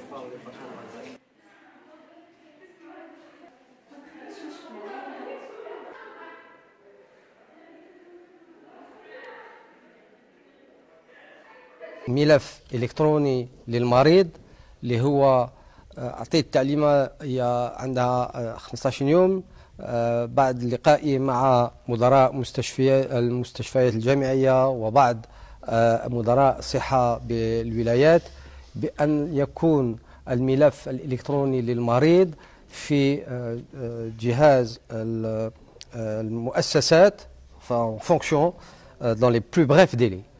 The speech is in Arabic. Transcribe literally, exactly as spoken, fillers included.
ملف إلكتروني للمريض اللي هو أعطيت التعليمة هي عندها خمسة عشر يوم بعد لقائي مع مدراء مستشفيات المستشفيات الجامعية وبعض مدراء الصحة بالولايات بأن يكون الملف الإلكتروني للمريض في جهاز المؤسسات fonction dans les plus brefs délais.